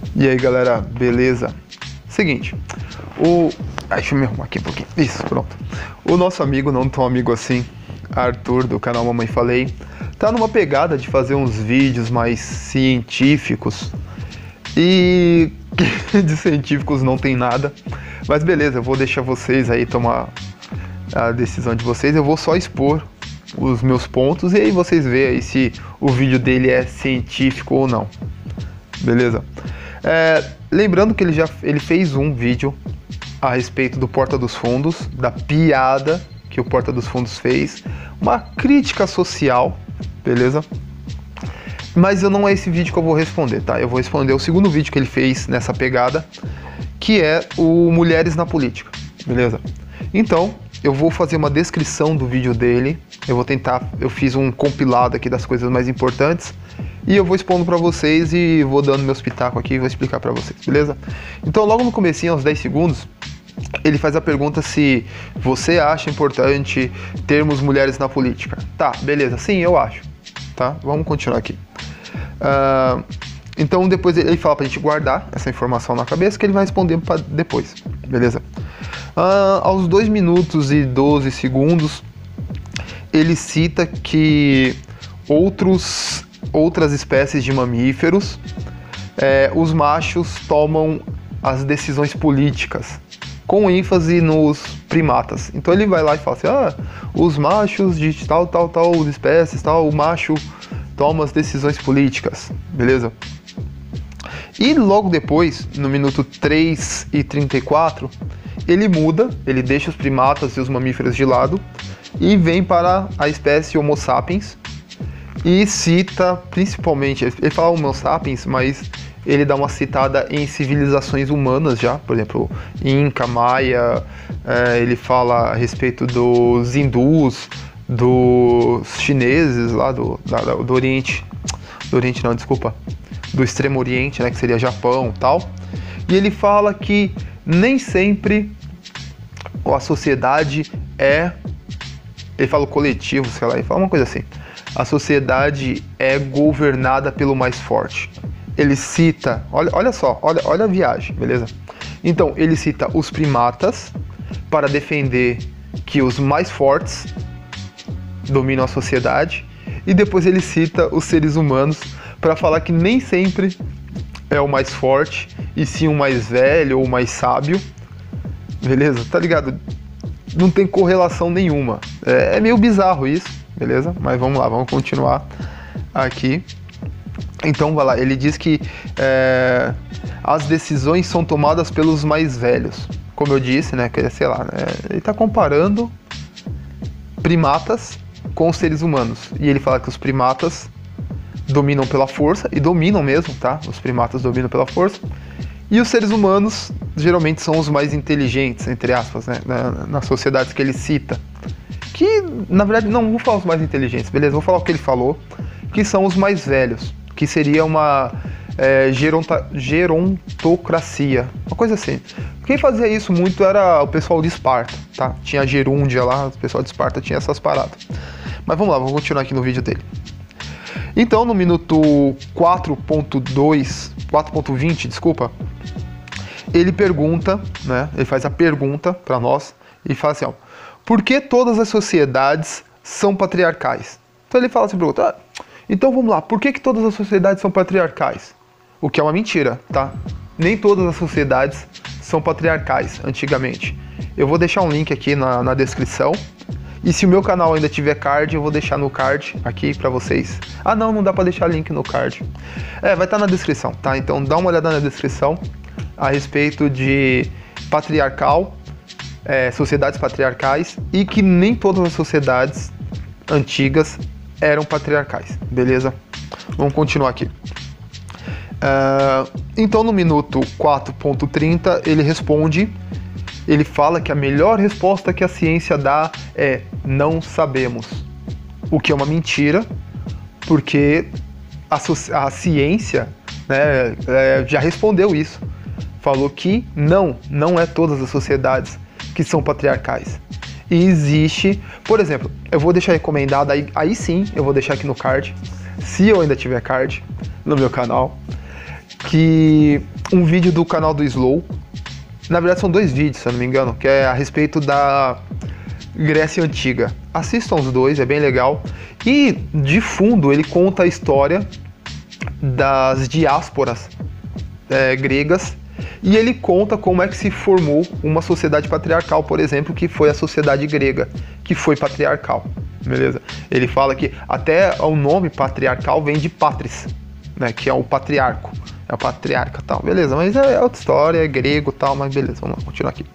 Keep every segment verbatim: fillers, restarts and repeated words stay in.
E aí galera, beleza? Seguinte, o... Ai, deixa eu me arrumar aqui um pouquinho. Isso, pronto. O nosso amigo, não tão amigo assim, Arthur, do canal Mamãe Falei, tá numa pegada de fazer uns vídeos mais científicos. E de científicos não tem nada. Mas beleza, eu vou deixar vocês aí tomar a decisão de vocês. Eu vou só expor os meus pontos e aí vocês veem aí se o vídeo dele é científico ou não. Beleza? É, lembrando que ele já ele fez um vídeo a respeito do Porta dos Fundos, da piada que o Porta dos Fundos fez, uma crítica social, beleza? Mas eu não é esse vídeo que eu vou responder, tá? Eu vou responder o segundo vídeo que ele fez nessa pegada, que é o Mulheres na Política, beleza? Então, eu vou fazer uma descrição do vídeo dele, eu vou tentar, eu fiz um compilado aqui das coisas mais importantes, e eu vou expondo pra vocês e vou dando meus pitacos aqui e vou explicar pra vocês, beleza? Então, logo no comecinho, aos dez segundos, ele faz a pergunta se você acha importante termos mulheres na política. Tá, beleza, sim, eu acho. Tá, vamos continuar aqui. Uh, então, depois ele fala pra gente guardar essa informação na cabeça, que ele vai responder pra depois, beleza? Uh, aos dois minutos e doze segundos, ele cita que outros... outras espécies de mamíferos, é, os machos tomam as decisões políticas, com ênfase nos primatas. Então ele vai lá e fala assim, ah, os machos de tal, tal, tal espécies, tal, o macho toma as decisões políticas, beleza? E logo depois, no minuto três e trinta e quatro, ele muda, ele deixa os primatas e os mamíferos de lado, e vem para a espécie Homo sapiens, e cita principalmente, ele fala Homo sapiens, mas ele dá uma citada em civilizações humanas já, por exemplo, Inca, Maia, é, ele fala a respeito dos hindus, dos chineses lá do, da, do Oriente, do Oriente não, desculpa, do Extremo Oriente, né, que seria Japão e tal, e ele fala que nem sempre a sociedade é, ele fala o coletivo, sei lá, ele fala uma coisa assim, a sociedade é governada pelo mais forte. Ele cita, olha, olha só, olha, olha a viagem, beleza? Então, ele cita os primatas para defender que os mais fortes dominam a sociedade, e depois ele cita os seres humanos para falar que nem sempre é o mais forte, e sim o mais velho ou o mais sábio, beleza? Tá ligado? Não tem correlação nenhuma. É, é meio bizarro isso, beleza? Mas vamos lá, vamos continuar aqui. Então, vai lá, ele diz que é, as decisões são tomadas pelos mais velhos. Como eu disse, né, que, sei lá, né, ele está comparando primatas com os seres humanos. E ele fala que os primatas dominam pela força, e dominam mesmo, tá? Os primatas dominam pela força. E os seres humanos, geralmente, são os mais inteligentes, entre aspas, né, na, nas sociedades que ele cita. Que, na verdade, não vou falar os mais inteligentes, beleza? Vou falar o que ele falou, que são os mais velhos, que seria uma é, geronta, gerontocracia, uma coisa assim. Quem fazia isso muito era o pessoal de Esparta, tá? Tinha a gerúndia lá, o pessoal de Esparta tinha essas paradas. Mas vamos lá, vamos continuar aqui no vídeo dele. Então, no minuto quatro ponto dois, quatro ponto vinte, desculpa, ele pergunta, né? Ele faz a pergunta para nós e fala assim, ó, por que todas as sociedades são patriarcais? Então ele fala assim, pergunta, ah, então vamos lá, por que, que todas as sociedades são patriarcais? O que é uma mentira, tá? Nem todas as sociedades são patriarcais, antigamente. Eu vou deixar um link aqui na, na descrição. E se o meu canal ainda tiver card, eu vou deixar no card aqui pra vocês. Ah não, não dá pra deixar link no card. É, vai estar na descrição, tá? Então dá uma olhada na descrição a respeito de patriarcal, é, sociedades patriarcais, e que nem todas as sociedades antigas eram patriarcais, beleza? Vamos continuar aqui. Uh, então, no minuto quatro ponto trinta, ele responde, ele fala que a melhor resposta que a ciência dá é não sabemos. O que é uma mentira, porque a, a ciência, né, é, já respondeu isso. Falou que não, não é todas as sociedades que são patriarcais. E existe, por exemplo, eu vou deixar recomendado, aí, aí sim, eu vou deixar aqui no card, se eu ainda tiver card no meu canal, que um vídeo do canal do Slow, na verdade são dois vídeos, se eu não me engano, que é a respeito da Grécia Antiga. Assistam os dois, é bem legal. E de fundo ele conta a história das diásporas é, gregas, e ele conta como é que se formou uma sociedade patriarcal, por exemplo, que foi a sociedade grega, que foi patriarcal, beleza? Ele fala que até o nome patriarcal vem de patris, né, que é o patriarco, é o patriarca e tal, beleza? Mas é outra história, é grego e tal, mas beleza, vamos lá, continuar aqui.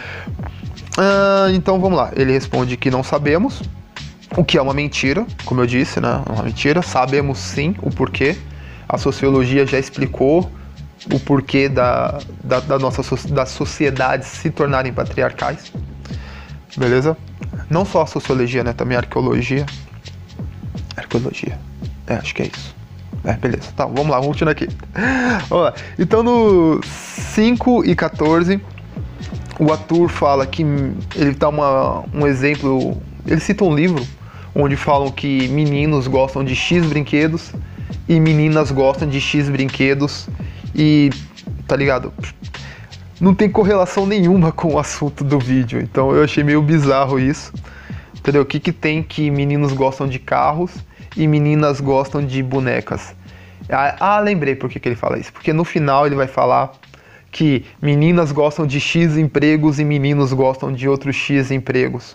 Ah, então vamos lá, ele responde que não sabemos, o que é uma mentira, como eu disse, né? Uma mentira. Sabemos sim o porquê. A sociologia já explicou o porquê da, da, da nossa, das sociedades se tornarem patriarcais. Beleza? Não só a sociologia, né? Também a arqueologia. Arqueologia. É, acho que é isso. É, beleza. Tá, vamos lá, vamos continuar aqui. Vamos lá. Então no cinco e quatorze, o Arthur fala que ele dá uma, um exemplo. Ele cita um livro onde falam que meninos gostam de X brinquedos e meninas gostam de X brinquedos e, tá ligado? Não tem correlação nenhuma com o assunto do vídeo, então eu achei meio bizarro isso, entendeu? O que que tem que meninos gostam de carros e meninas gostam de bonecas? Ah, ah lembrei por que que ele fala isso, porque no final ele vai falar que meninas gostam de X empregos e meninos gostam de outros X empregos.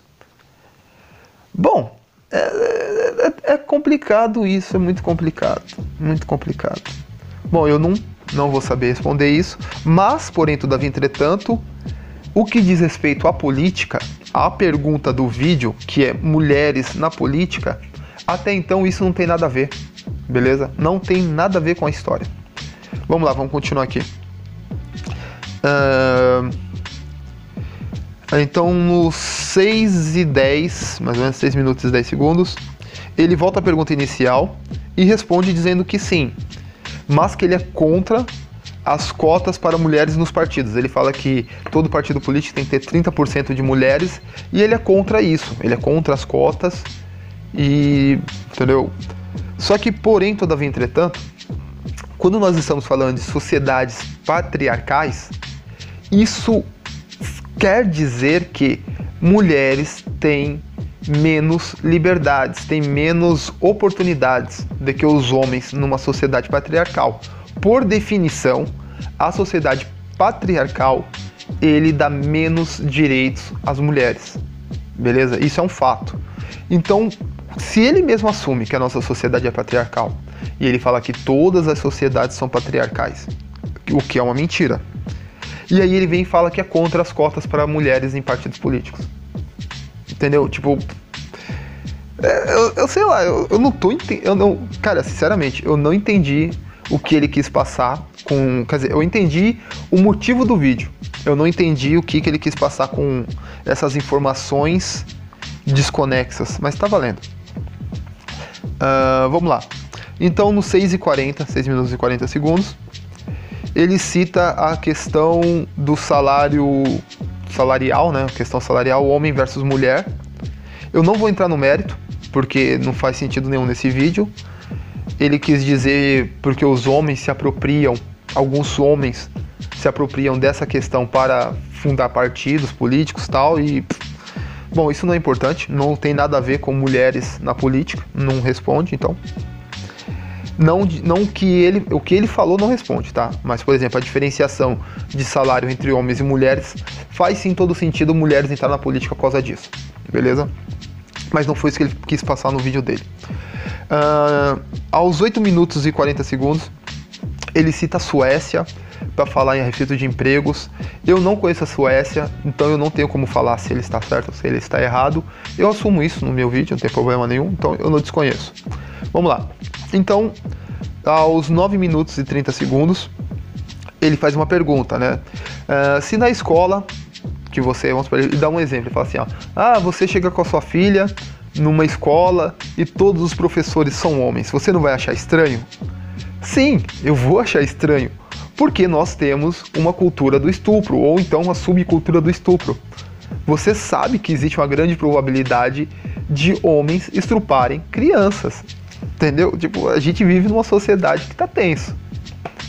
Bom, É, é, é complicado isso, é muito complicado, muito complicado. Bom, eu não, não vou saber responder isso, mas, porém, todavia, entretanto, o que diz respeito à política, a pergunta do vídeo, que é mulheres na política, até então isso não tem nada a ver, beleza? Não tem nada a ver com a história. Vamos lá, vamos continuar aqui. Uh... Então, nos seis e dez, mais ou menos seis minutos e dez segundos, ele volta à pergunta inicial e responde dizendo que sim, mas que ele é contra as cotas para mulheres nos partidos. Ele fala que todo partido político tem que ter trinta por cento de mulheres e ele é contra isso, ele é contra as cotas e... entendeu? Só que, porém, todavia, entretanto, quando nós estamos falando de sociedades patriarcais, isso quer dizer que mulheres têm menos liberdades, têm menos oportunidades do que os homens numa sociedade patriarcal. Por definição, a sociedade patriarcal, ele dá menos direitos às mulheres, beleza? Isso é um fato. Então, se ele mesmo assume que a nossa sociedade é patriarcal, e ele fala que todas as sociedades são patriarcais, o que é uma mentira, e aí ele vem e fala que é contra as cotas para mulheres em partidos políticos. Entendeu? Tipo... Eu, eu sei lá, eu, eu não tô entendendo... Cara, sinceramente, eu não entendi o que ele quis passar com... Quer dizer, eu entendi o motivo do vídeo. Eu não entendi o que, que ele quis passar com essas informações desconexas. Mas tá valendo. Uh, vamos lá. Então, no seis e quarenta, seis minutos e quarenta segundos... ele cita a questão do salário salarial, né? A questão salarial homem versus mulher. Eu não vou entrar no mérito, porque não faz sentido nenhum nesse vídeo. Ele quis dizer porque os homens se apropriam, alguns homens se apropriam dessa questão para fundar partidos políticos e tal, e... bom, isso não é importante, não tem nada a ver com mulheres na política, não responde, então... Não, não que ele, o que ele falou não responde, tá? Mas, por exemplo, a diferenciação de salário entre homens e mulheres faz sim todo sentido mulheres entrar na política por causa disso, beleza? Mas não foi isso que ele quis passar no vídeo dele. Uh, aos oito minutos e quarenta segundos, ele cita a Suécia para falar a respeito de empregos. Eu não conheço a Suécia, então eu não tenho como falar se ele está certo ou se ele está errado. Eu assumo isso no meu vídeo, não tem problema nenhum, então eu não desconheço. Vamos lá. Então, aos nove minutos e trinta segundos, ele faz uma pergunta, né? Uh, se na escola, que você, vamos para ele dar um exemplo, ele fala assim, ó, ah, você chega com a sua filha numa escola e todos os professores são homens, você não vai achar estranho? Sim, eu vou achar estranho, porque nós temos uma cultura do estupro, ou então uma subcultura do estupro. Você sabe que existe uma grande probabilidade de homens estruparem crianças. Entendeu? Tipo, a gente vive numa sociedade que tá tenso.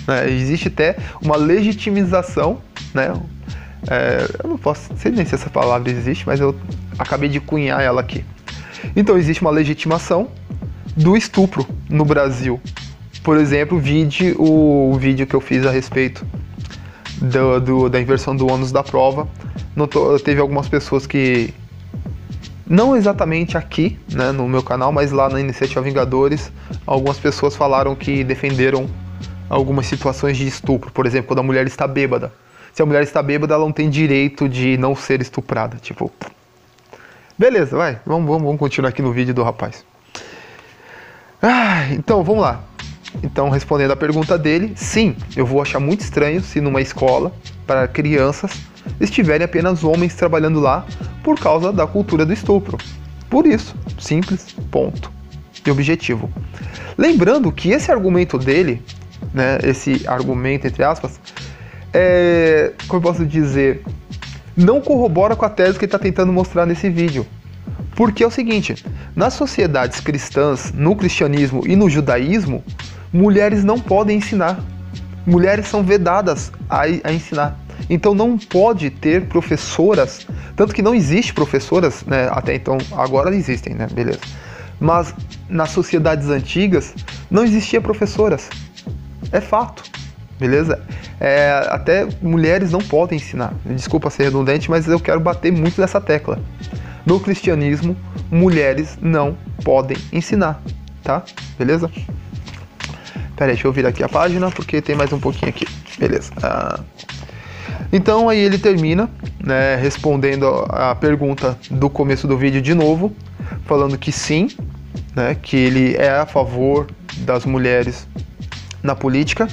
né? Existe até uma legitimização, né? É, eu não posso, sei nem se essa palavra existe, mas eu acabei de cunhar ela aqui. Então existe uma legitimação do estupro no Brasil. Por exemplo, vide o, o vídeo que eu fiz a respeito do, do, da inversão do ônus da prova. Notou, teve algumas pessoas que, não exatamente aqui, né, no meu canal, mas lá na Iniciativa Vingadores, algumas pessoas falaram que defenderam algumas situações de estupro. Por exemplo, quando a mulher está bêbada. Se a mulher está bêbada, ela não tem direito de não ser estuprada. Tipo, beleza, vai, vamos, vamos, vamos continuar aqui no vídeo do rapaz. Ah, então, vamos lá. Então, respondendo a pergunta dele, sim, eu vou achar muito estranho se numa escola para crianças estiverem apenas homens trabalhando lá por causa da cultura do estupro. Por isso, simples, ponto e objetivo. Lembrando que esse argumento dele, né, esse argumento entre aspas, é, como eu posso dizer, não corrobora com a tese que ele está tentando mostrar nesse vídeo. Porque é o seguinte, nas sociedades cristãs, no cristianismo e no judaísmo, mulheres não podem ensinar. Mulheres são vedadas a, a ensinar. Então não pode ter professoras, tanto que não existe professoras, né, até então, agora existem, né, beleza. Mas nas sociedades antigas não existia professoras. É fato, beleza? É, até mulheres não podem ensinar. Desculpa ser redundante, mas eu quero bater muito nessa tecla. No cristianismo, mulheres não podem ensinar, tá? Beleza? Pera aí, deixa eu virar aqui a página, porque tem mais um pouquinho aqui. Beleza. Ah, então, aí ele termina, né, respondendo a pergunta do começo do vídeo de novo, falando que sim, né, que ele é a favor das mulheres na política,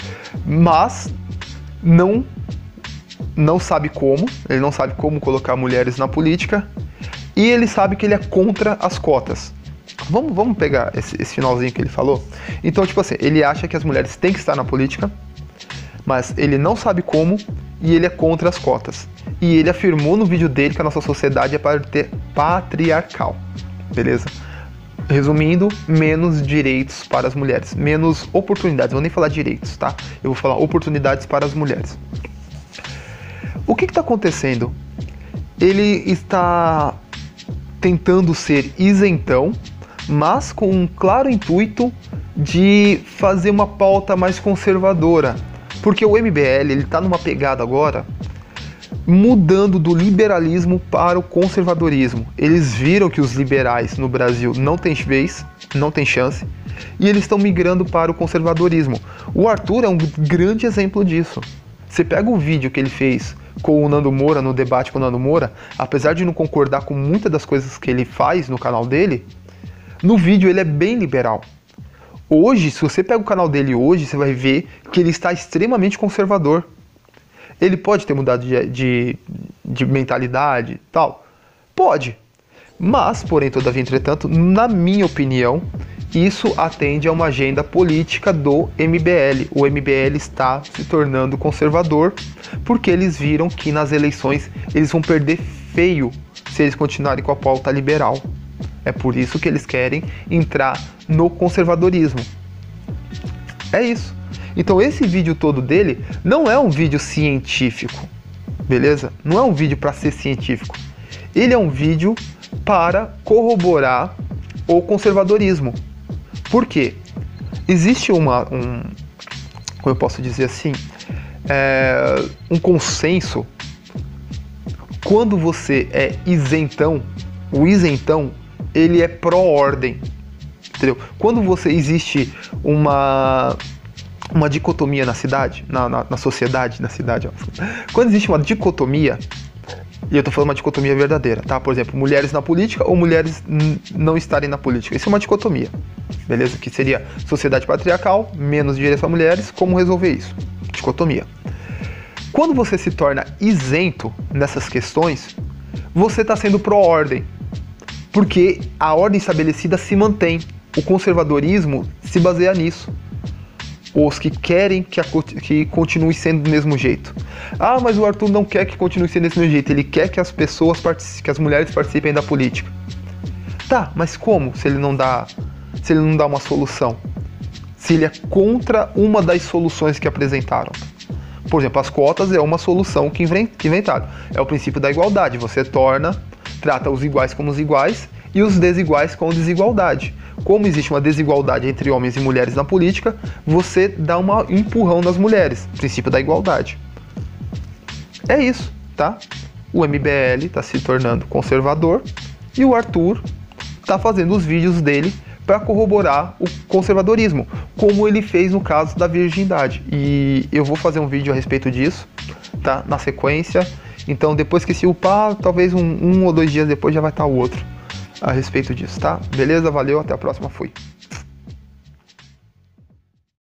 mas não, não sabe como, ele não sabe como colocar mulheres na política, e ele sabe que ele é contra as cotas. Vamos, vamos pegar esse, esse finalzinho que ele falou? Então, tipo assim, ele acha que as mulheres têm que estar na política, mas ele não sabe como e ele é contra as cotas. E ele afirmou no vídeo dele que a nossa sociedade é patriarcal, beleza? Resumindo, menos direitos para as mulheres, menos oportunidades, vou nem falar direitos, tá? Eu vou falar oportunidades para as mulheres. O que está acontecendo? Ele está tentando ser isentão, mas com um claro intuito de fazer uma pauta mais conservadora. Porque o M B L ele está numa pegada agora, mudando do liberalismo para o conservadorismo. Eles viram que os liberais no Brasil não têm vez, não têm chance, e eles estão migrando para o conservadorismo. O Arthur é um grande exemplo disso. Você pega o vídeo que ele fez com o Nando Moura, no debate com o Nando Moura, apesar de não concordar com muitas das coisas que ele faz no canal dele, no vídeo ele é bem liberal. Hoje, se você pega o canal dele hoje, você vai ver que ele está extremamente conservador. Ele pode ter mudado de, de, de mentalidade e tal? Pode. Mas, porém, todavia, entretanto, na minha opinião, isso atende a uma agenda política do M B L. O M B L está se tornando conservador porque eles viram que nas eleições eles vão perder feio se eles continuarem com a pauta liberal. É por isso que eles querem entrar no conservadorismo. É isso. Então esse vídeo todo dele não é um vídeo científico, beleza? Não é um vídeo para ser científico. Ele é um vídeo para corroborar o conservadorismo. Por quê? Existe uma, um, como eu posso dizer assim, é, um consenso. Quando você é isentão, o isentão, ele é pró-ordem, entendeu? Quando você existe uma, uma dicotomia na cidade, na, na, na sociedade, na cidade, ó. Quando existe uma dicotomia, e eu tô falando uma dicotomia verdadeira, tá? Por exemplo, mulheres na política ou mulheres não estarem na política. Isso é uma dicotomia, beleza? Que seria sociedade patriarcal, menos direitos para mulheres, como resolver isso? Dicotomia. Quando você se torna isento nessas questões, você está sendo pró-ordem, porque a ordem estabelecida se mantém. O conservadorismo se baseia nisso. Os que querem que, a, que continue sendo do mesmo jeito. Ah, mas o Arthur não quer que continue sendo desse mesmo jeito. Ele quer que as pessoas, que as mulheres participem da política. Tá, mas como se ele não dá, se ele não dá uma solução? se ele é contra uma das soluções que apresentaram. Por exemplo, as cotas é uma solução que inventaram. É o princípio da igualdade. Você torna, trata os iguais como os iguais e os desiguais com desigualdade. Como existe uma desigualdade entre homens e mulheres na política, você dá um empurrão nas mulheres. Princípio da igualdade. É isso, tá? O M B L está se tornando conservador e o Arthur está fazendo os vídeos dele para corroborar o conservadorismo, como ele fez no caso da virgindade. E eu vou fazer um vídeo a respeito disso, tá? Na sequência. Então, depois que se upar, talvez um, um ou dois dias depois já vai estar o outro a respeito disso, tá? Beleza? Valeu, até a próxima, fui.